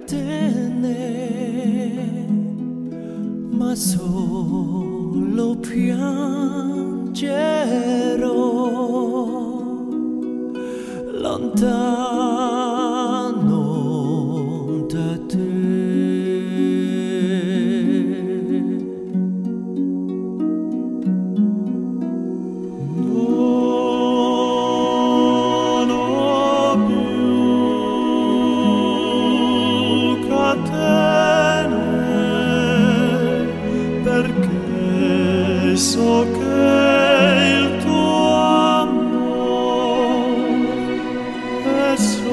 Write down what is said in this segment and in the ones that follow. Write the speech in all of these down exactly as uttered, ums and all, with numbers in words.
trattiene, ma solo piangerò lontano da te. Perché so che il tuo amore è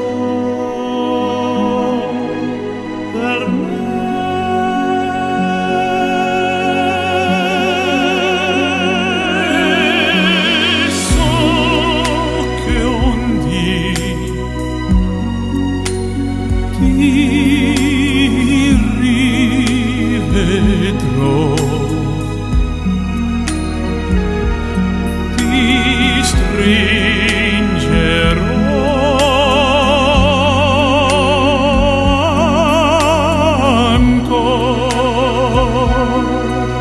solo per me. So che un dì ti rivedrò, stringerò ancora.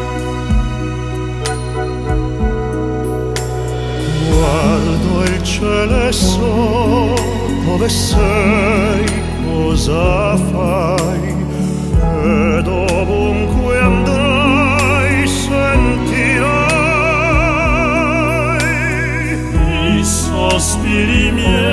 Guardo il cielo e so dove sei, cosa fai, ed ovunque andrai sentirai sospiri miei.